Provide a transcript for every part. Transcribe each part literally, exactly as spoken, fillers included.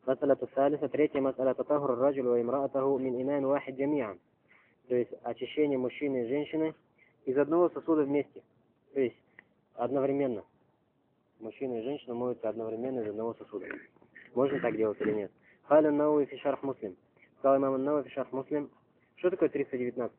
مسألة الثالثة, третья مسألة, تطهر الرجل وامرأته من إناء واحد جميعا. То есть очищение мужчины и женщины из одного сосуда вместе. То есть одновременно. Мужчина и женщина моются одновременно из одного сосуда. Можно так делать или нет? قال النووي في شرح مسلم. Сказал имам ан-Навави في شرح مسلم. Что такое триста девятнадцать?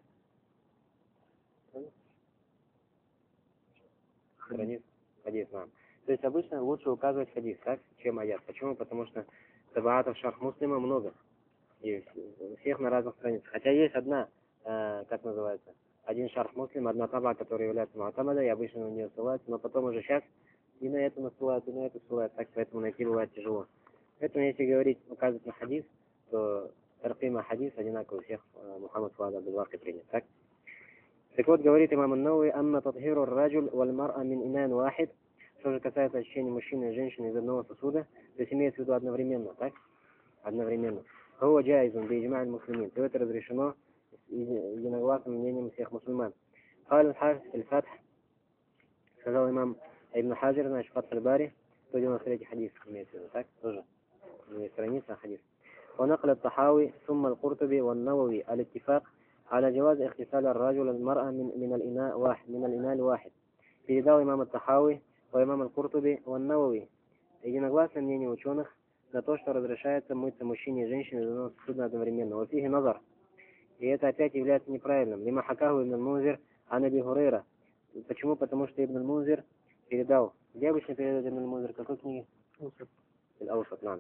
Хадис. Хадис, да. То есть обычно лучше указывать хадис, так, чем аят. Почему? Потому что табаатов шарх муслима много. И всех на разных страницах. Хотя есть одна, э, как называется, один шарх муслим, одна таба, которая является муатамадой, и обычно на нее ссылаются, но потом уже сейчас и на это насылают, и на это ссылают, так, поэтому найти бывает тяжело. Поэтому если говорить, указывать на хадис, то тарфима хадис одинаковый у всех, э, Мухаммад Фуад Абдул-Вахи принят, так? Так вот, говорит имам ан-Навави, «Амма татхиру ар-раджуль валь-мар'a мин инан вахид». Что же касается очищения мужчины и женщины из одного сосуда, то есть имеется в виду одновременно, так? Одновременно. Хуа джайзун би-иджма' аль-муслимин. То это разрешено единогласным мнением всех мусульман. Каль аль-Хафиз аль-Фатх. Сказал имам Ибн Хаджар, значит, Фатх аль-Бари, сто девяносто третий хадис имеется в виду, так? Тоже не страница, а хадис. ونقل الطحاوي ثم القرطبي والنووي الاتفاق على جواز اغتسال الرجل المرأة من من الإناء واحد من الإناء الواحد. Передал имам ат-Тахави, имам аль-Куртуби, ван-Навави единогласное мнение ученых на то, что разрешается мыться мужчине и женщине из одного сосуда одновременно. Вот фиги назар. И это опять является неправильным. Лима хакаху ибн аль-Мунзир ан Аби Хурейра. Почему? Потому что ибн аль-Мунзир передал. Где обычно передает ибн аль-Мунзир? Какой книги? Аль-Аусат, нам.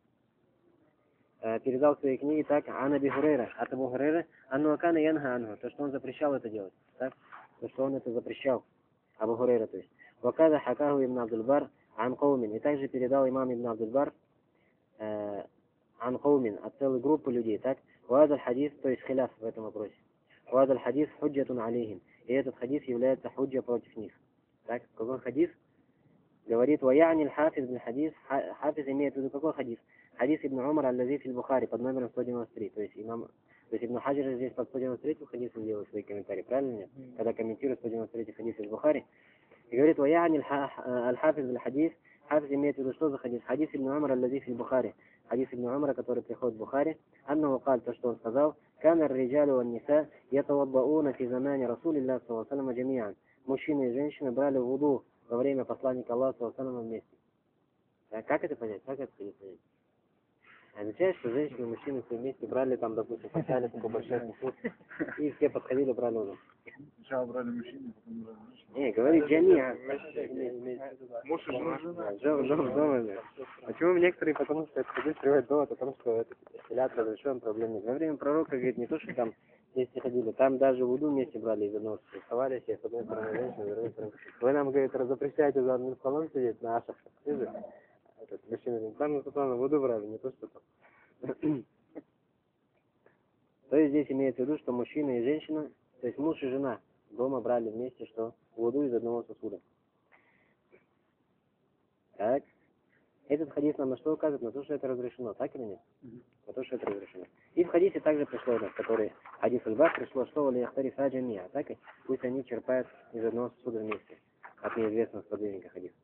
Передал свои книги так, ан Аби Хурейра, от Абу Хурейра, анну акана янха анху, то, что он запрещал это делать, так? То, что он это запрещал. Абу Хурейра, то есть. Вакада хакаху ибн Абдул-Бар ан Каумин. И также передал имам ибн Абдул-Бар ан Каумин, от целой группы людей, так? Вадаль хадис, то есть хиляф в этом вопросе. Вадаль хадис худжатун алейхим. И этот хадис является худжа против них. Так, какой хадис? Говорит, ваяни аль-Хафиз бин хадис. Хафиз имеет в виду какой хадис? Хадис ибн Умар аль-Лази фил Бухари под номером сто девяносто три. То есть имам, то есть Ибн Хаджар здесь под сто девяносто третьим хадисом делает свои комментарии, правильно нет? Mm-hmm. Когда комментирует сто девяносто третий хадис из Бухари. И говорит, ваяни аль-Хафиз бин хадис. Хафиз имеет в виду что за хадис? Хадис ибн Умар аль-Лази фил Бухари. Хадис ибн Умара, который приходит в Бухари. Аннаху каль, то, что он сказал, кана ар-риджалу ван-ниса ятаваддауна фи замани Расулиллах саллаллаху алейхи ва саллям джамиан. Мужчины и женщины брали вуду во время посланника Аллаха саллаллаху алейхи ва саллям вместе. А как это понять? Как это понять? Означает, что женщины и мужчины все вместе брали там, допустим, качали по большой сосуд, и все подходили, брали уже. Сначала брали мужчины, потом брали женщины. Не, говорит, джамиа. Муж и жена. Дома. Почему некоторые, потому что это хадис приводит дома, потому что это хилят разрешен, проблем нет. Во время пророка, говорит, не то, что там вместе ходили, там даже вуду вместе брали из одного сосуда. Вставали все, с одной стороны женщины, с другой стороны. Вы нам, говорит, запрещаете за одним столом сидеть на ашах. Мужчины, там на сторону воду брали, не то, что там. То есть здесь имеется в виду, что мужчина и женщина, то есть муж и жена, дома брали вместе, что воду из одного сосуда. Так. Этот хадис нам на что указывает? На то, что это разрешено, так или нет? Mm-hmm. На то, что это разрешено. И в хадисе также пришло, в который хадис аль-Бах пришло, что ли яхтарифа джамия, так и пусть они черпают из одного сосуда вместе, от неизвестного сподвижника хадиса.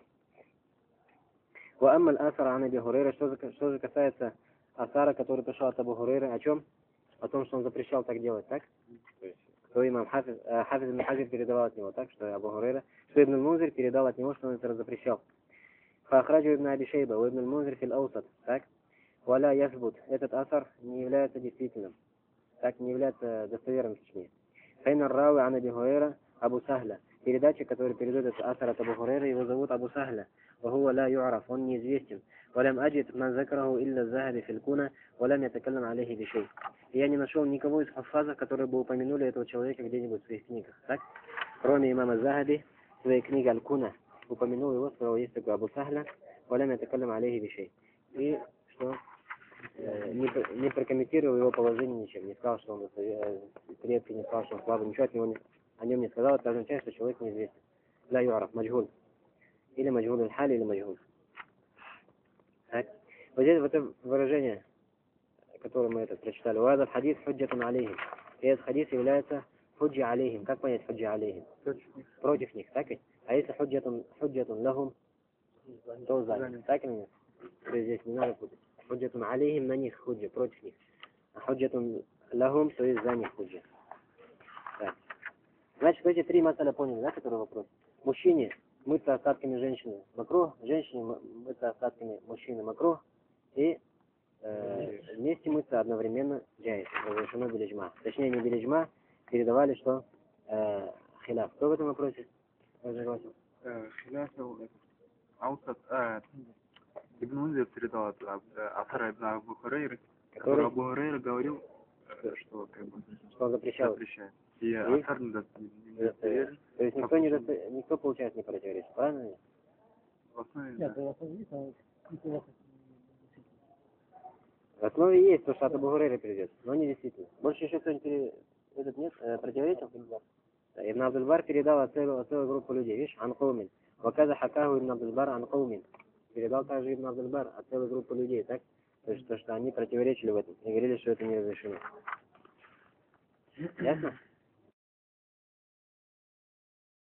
وأما الآثر عن أبي هريرة, что же касается асара, который пришел от Абу Хурейры, о чем? О том, что он запрещал так делать, так? То есть, кто имам Хафиз, Хафиз ибн Хаджар передавал от него, так? Что Абу Хурейра, что Ибн аль-Мунзир передал от него, что он это запрещал. Фахраджу ибн Аби Шейба, у Ибн аль-Мунзир фил аусат, так? Валя ясбут, этот асар не является действительным, так, не является достоверным, точнее. Файнар рауи ан Аби Хурейра Абу Сахля. Передача, которая передает этот асар от Абу Хурейры, его зовут Абу Сахля. وهو لا يعرف, он неизвестен. ولم أجد من ذكره إلا الذهبي في الكنى ولم يتكلم عليه بشيء. Я не нашел никого из хаффазов, которые бы упомянули этого человека где-нибудь в своих книгах, так? Кроме имама Захаби, в своей книге Аль-Куна упомянул его, сказал, есть такой Абу Сахля, ولم يتكلم عليه بشيء. И что? Не, не прокомментировал его положение ничем, не сказал, что он крепкий, не сказал, что он слабый, ничего от него не, о нем не сказал, это означает, что человек неизвестен. لا يعرف, مجهول. Или маджгул аль-халь, или маджгул. Так. Вот здесь вот это выражение, которое мы это прочитали. Уазав хадис худжатун алейхим. И этот хадис является худжа алейхим. Как понять худжа алейхим? Против них, так ведь? А если худжатун, худжатун лахум, то за них. Так или нет? То есть здесь не надо путать. Худжатун алейхим, на них худжа, против них. А худжатун лахум, то есть за них худжа. Так. Значит, эти три масаля поняли, да, который вопрос? Мужчине мыться остатками женщины макро, женщине мыться остатками мужчины макро, и э, вместе мыться одновременно джайз, разрешено билиджма. Точнее, не билиджма, передавали, что э, хиляф. Кто в этом вопросе разогласил? Хиляф, Аусат, Ибн Мунзир передал от автора Ибн Абу Хурейры, который Абу Хурейра говорил, что как бы что он запрещал. запрещает. И автор не достоверен. То есть никто, не досто... никто получается, не противоречит, правильно? В основе, Нет, да. в основе есть, а интересно. В основе есть то, что от Абу Хурейры придет, но не действительно. Больше еще кто-нибудь пере... этот нет, э, противоречил? Ибн Абдул-Бар передал от целую, целую группу людей, видишь, анкаумин. Ваказа хакаху Ибн Абдул-Бар анкаумин. Передал также Ибн Абдул-Бар от целой группы людей, так? То есть то, что они противоречили в этом и говорили, что это не разрешено. Ясно?